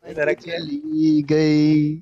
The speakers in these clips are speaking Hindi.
इधर रखिए। चली गई।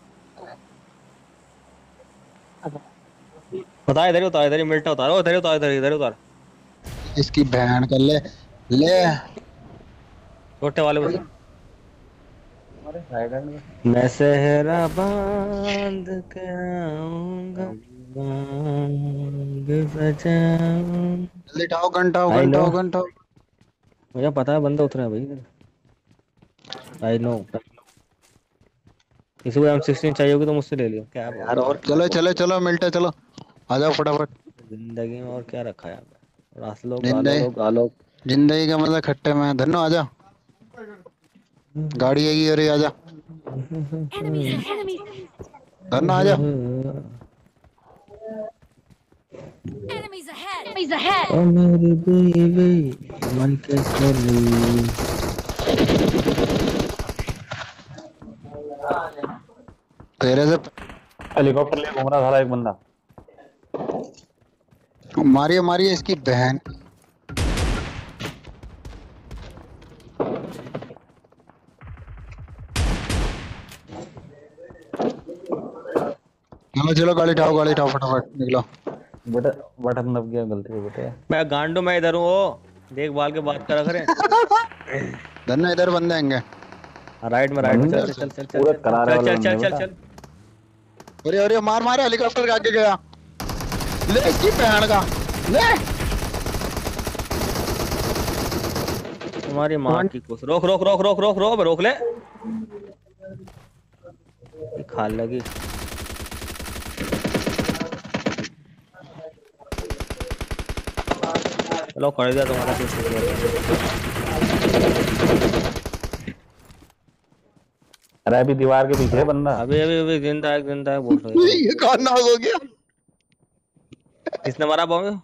उतार इधर ही उतार, इधर ही मिल्टा उतारो, इधर ही उतार, इधर ही उतार। इसकी बहन कर ले। ले। छोटे वाले बस। हमारे साइड एंड में मैं सहरा बांध के आऊंगा, बांध सजाऊं। जल्दी उठाओ, घंटा आई नो, घंटा घंटा। मुझे पता है बंदा उतरा है भाई इधर। I know. किसी को M16 चाहिए होगी तो मुझसे ले लियो। क्या बोल यार रहा और है चलो चलो चलो, मिलते चलो। आ जाओ फटाफट। जिंदगी में, और क्या रखा है यहाँ पे? रास लो, गालो जिंदगी, लो, गालो। जिंदगी का मतलब खट्टे में। धन्नो आ जा, गाड़ी आएगी। अरे आ जा Enemies ahead! धन्नो, आ जा। Enemies ahead! ओ मेरी बीवी मन के चली। तेरे से हेलीकॉप्टर ले घूम रहा था एक बंदा। मारिए मारिए इसकी बहन। चलो चलो, गाड़ी उठाओ फटाफट निकलो। बेटा बटन दब गया गलती से बेटे। मैं गांडू, मैं इधर हूँ। ओ देखभाल के बात करा करें। धन्नो इधर बंदे आएंगे। राइट में, राइट में, बंदे चल चल चल चल पूरे चल करारे चल वाले चल चल बंदे चल बेटा। चल। अरे अरे, मार मार, हेलीकॉप्टर के आगे गया। ले इसकी बहन का। ले। तुम्हारी माँ की कुछ। रोक रोक रोक रोक रोक रोक रोक ले। ये खाल लगी। चलो कर दिया तुम्हारा कुछ। अरे अभी दीवार के पीछे है बंदा। अभी अभी अभी जिंदा है, जिंदा है बोल रहे थे। ये कौन नाग हो गया? किसने मारा बॉम्ब?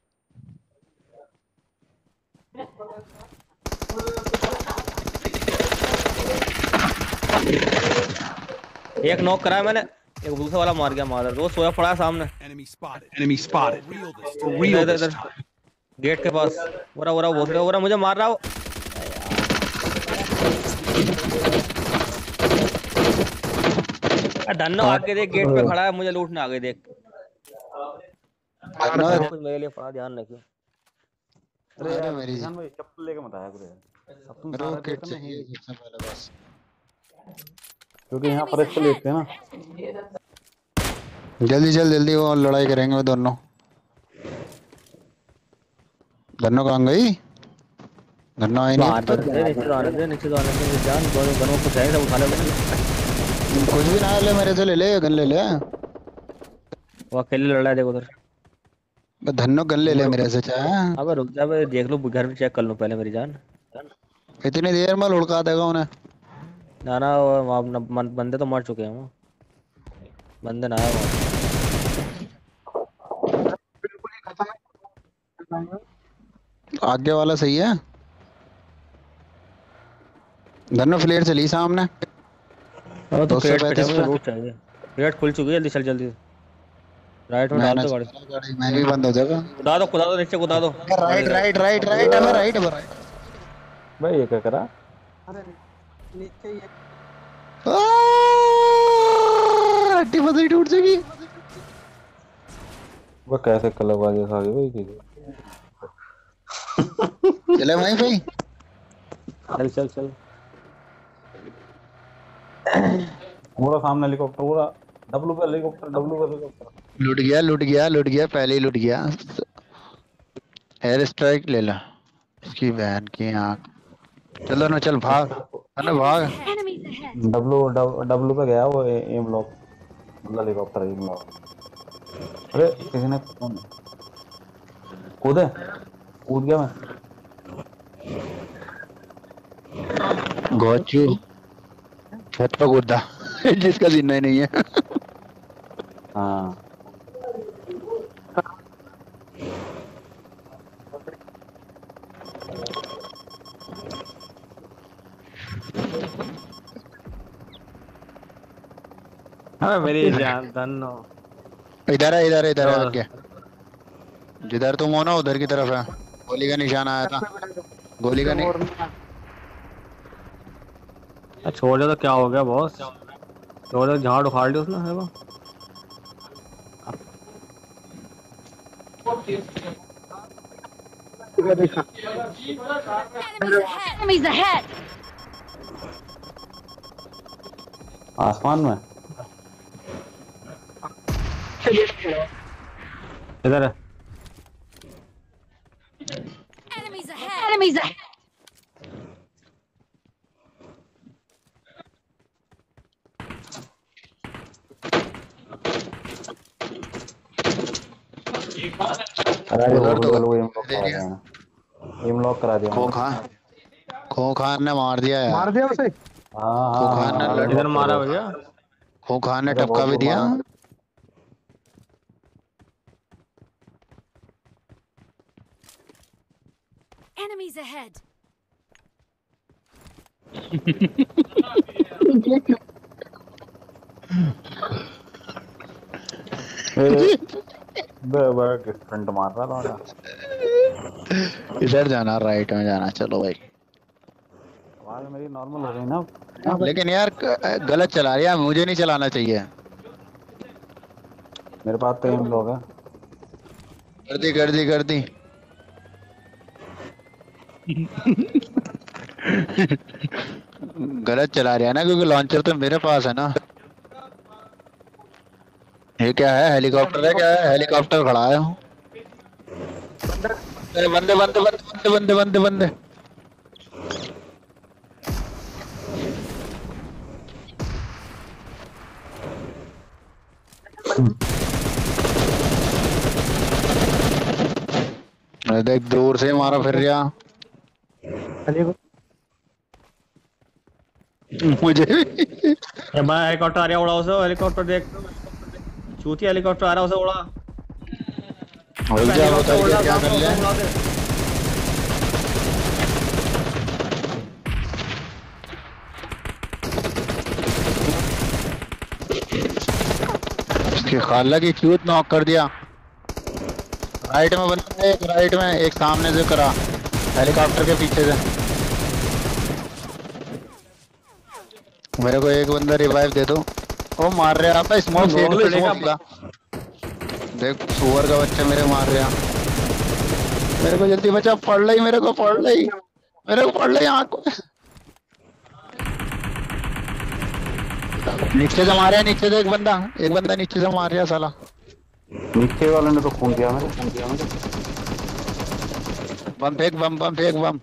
एक नॉक करा है मैंने, एक दूसरा वाला मार गया मादर। वो सोया पड़ा है सामने। Enemy spotted. Enemy spotted. Real this time. For इधर real इधर this इधर time. गेट के पास। ओरा ओरा भोसड़े, ओरा मुझे मार रहा हो। धन्नो आगे देख, गेट पे खड़ा है, मुझे लूटने आ गए देख। धन्नो। सब कुछ मेरे लिए पड़ा, ध्यान रखियो। अरे अरे यार मेरी ईशान भाई चप्पल लेके मत आया करो यार। अब तुम सारे रोकेट देते ना चाहिए ही सबसे पहले बस। क्योंकि यहाँ Enemies फर्स्ट ahead! लेते हैं ना। जल्दी चल, जल्दी वो लड़ाई करेंगे वो दोनों। धन्नो कहाँ गई? धन्नो आई नहीं बाहर अब आने तक। दे, नीचे तो आने दे, नीचे तो आने दे। जान दोनों गनों को चाहिए, सब उठा ले मुझे। कुछ भी ना ले, मेरे से ले ले, गन ले ले। वो अकेले लड़ रहा है, देखो उधर। धन्नो गन ले ले मेरे से चाहे। अबे रुक जा, मैं देख लूं घर में, चेक कर लूं पहले मेरी जान। इतनी देर में लुढ़का देगा उन्हें। ना ना, वो वहाँ बंदे तो मर चुके हैं वो। बंदे ना आए वहाँ। आगे वाला सही है। धन्नो फ्लेयर चली सामने। वो तो क्रेट पे 235 मुझे पे। रूट चाहिए। क्रेट खुल चुकी है, जल्दी चल जल्दी। राइट में डाल मैंने दो गाड़ी। चला गाड़ी, मैं भी बंद हो जाएगा। कुदा दो नीचे, कुदा दो। राइट राइट राइट राइट, अब राइट अब राइट। भाई ये क्या करा। हड्डी पसली टूट जाएगी। वो कैसे कलरबाजी खा गई भाई की। चले भाई भाई। चल चल चल। पूरा सामने हेलीकॉप्टर पूरा। डब्लू पे हेलीकॉप्टर, डब्लू पे हेलीकॉप्टर। लुट गया लुट गया लुट गया, पहले ही लुट गया। एयर स्ट्राइक ले ला इसकी बहन की आँख। चलो ना, चल भाग। अरे भाग। Enemies ahead! डब्लू पे गया वो एम लॉक। मतलब हेलीकॉप्टर एम लॉक। अरे किसी ने कूदे, कूद गया मैं। गोचू छत पर कूदा। जिसका जिन्ना ही नहीं है। हाँ हाँ मेरी जान धन्नो। इधर है इधर है इधर है चलो। आगे। जिधर तुम हो ना उधर की तरफ है। गोली का निशान आया था। गोली का नहीं। छोड़ दे तो क्या हो गया बॉस? छोड़ दे, झाड़ उखाड़ ली उसने है वो। Enemies ahead! आसमान में इधर है। Enemies ahead! Enemies ahead! करा दिया उधर तो वो एम लॉक करा दिया खोखान ने मार दिया यार। मार दिया उसे। हाँ खोखान ने हाँ इधर मारा भैया। खोखान ने टपका भी दिया। Enemies ahead! फ्रंट मार रहा था। इधर जाना, राइट में जाना। चलो भाई। आवाज मेरी नॉर्मल हो गई ना? लेकिन यार गलत चला रही है, मुझे नहीं चलाना चाहिए। मेरे पास तो एम लॉक है। कर दी गलत चला रहा है ना, क्योंकि लॉन्चर तो मेरे पास है ना। ये क्या है? हेलीकॉप्टर है क्या है? हेलीकॉप्टर खड़ा है। बंदे बंदे बंदे बंदे बंदे बंदे। देख दूर से मारा फिर रहा मुझे भी। ये बड़ा हेलीकॉप्टर आ रहा है, उड़ा उसे। हेलीकॉप्टर देख, चूती हेलीकॉप्टर आ रहा है, उसे उड़ा। क्या कर लिया? उसकी खाला की चूत नॉक कर दिया। राइट में बंदा है, एक राइट में, एक सामने से करा हेलीकॉप्टर के पीछे से। मेरे को एक बंदा रिवाइव दे दो। ओ मार रहे आप, स्मोक फेंक लो, स्मोक का। देख सुअर का बच्चा मेरे मार रहा। मेरे को जल्दी बचा, पड़ रही मेरे को, पड़ रही आँख को। नीचे से मारे, नीचे से एक बंदा नीचे से मार रहा साला। नीचे वाले ने तो खून किया मेरे। बम फेंक, बम फेंक, बम।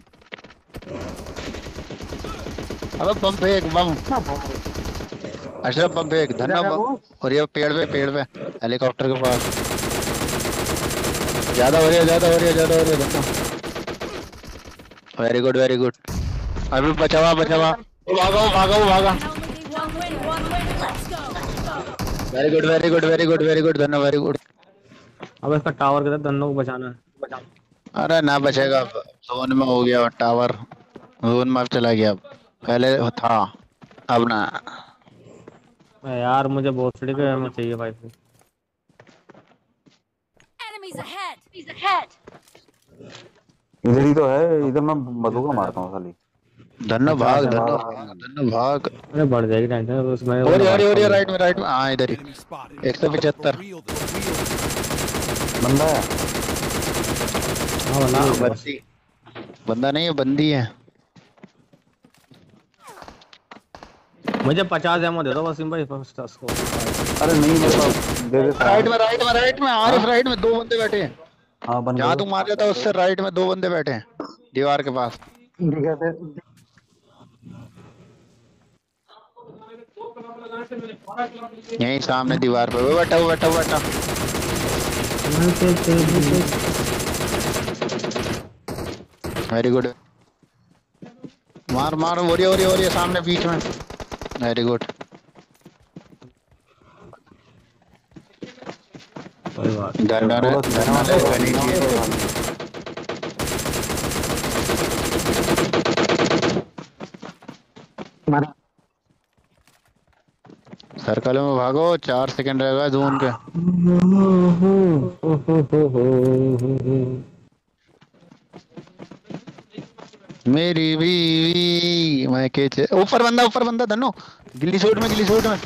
अब बम फेंक, बम। अशरफ बम फेंक, धन्ना बम। और ये पेड़ पे हेलीकॉप्टर के पास। ज्यादा हो रही है धन्ना। Very good. अभी बचावा। भागा। Very good Dhanna, very good. अब इसका टावर के साथ धन्नो को बचाना है। अरे ना बचेगा, जोन में हो गया टावर। जोन में चला गया, पहले था अब ना। यार मुझे बहुत सड़ी के में चाहिए भाई। Enemies ahead! Enemies ahead! इधर ही तो है, इधर मैं बंदूका मारता हूँ साली। धन्नो भाग। अरे बढ़ जाएगी टेंशन उसमें। और राइट में हाँ, इधर ही। Enemy spotted. 175 For real, बंदा है। हाँ बना। बंदा नहीं है, बंदी है। मुझे 50 एमओ दे दो वसीम भाई फर्स्ट उसको। अरे नहीं मेरे पास दे दे। राइट में आरिफ, राइट में 2 बंदे बैठे हैं। हाँ बंदा। जहाँ तुम मार रहे था उससे राइट में 2 बंदे बैठे हैं दीवार के पास। यहीं सामने दीवार पे वो बैठा। Very good. मार हो रही है सामने बीच में। Very good. कोई बात सर्कल में भागो, 4 सेकंड रहेगा जोन के। मेरी बीवी मैं के ऊपर बंदा धनो गिल्ली सूट में गिल्ली सूट में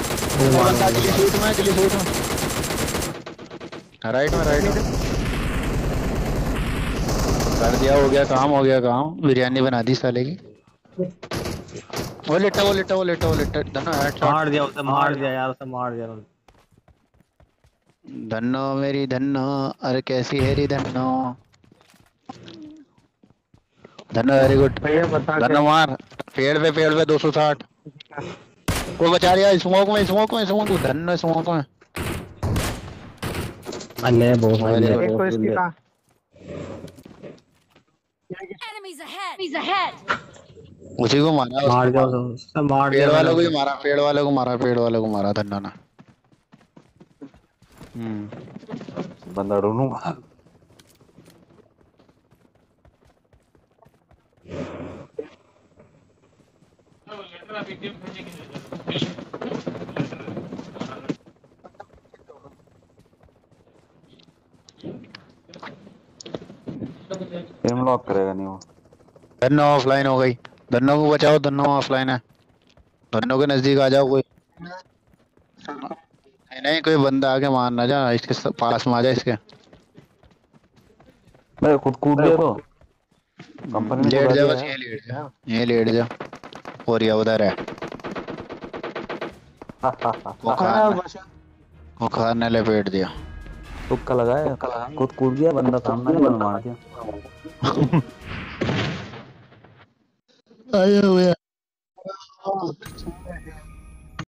राइट में कर दिया। हो गया काम बिरयानी बना दी साले की। वो लेटा धनो मार दिया उसे, मार दिया यार उसे, मार दिया उन्होंने। धन्नो मेरी धन्नो, अरे कैसी है री धन्नो। Dhanno very good. धन्नो मार पेड़ पे 260 को बचा लिया। स्मोक में धन्नो स्मोक में। अल्ले बहुत एक तो इसकी का Enemies ahead. Enemies ahead. उसी को मारा, मार दिया उसे, मार दिया। पेड़ वालों को ही मारा, पेड़ वालों को मारा धन्नो ने। बंदा ढूंढूंगा। एम लॉक करेगा नहीं वो। धन्नो ऑफलाइन हो गई। धन्नो को बचाओ, धन्नो ऑफलाइन है। धन्नो के नजदीक आ जाओ। कोई नहीं कोई बंदा आके मार ना जा, इसके पास में आ जा इसके। मैं खुद कूद गया तो कंपनी में लेट जा कूदा बस, दिया है। ये लेट जा। और ये उधर है वो खाने लपेट दिया। तुक्का लगाया, खुद कूद गया बंदा, सामने ही बंदा मार दिया। आया हुआ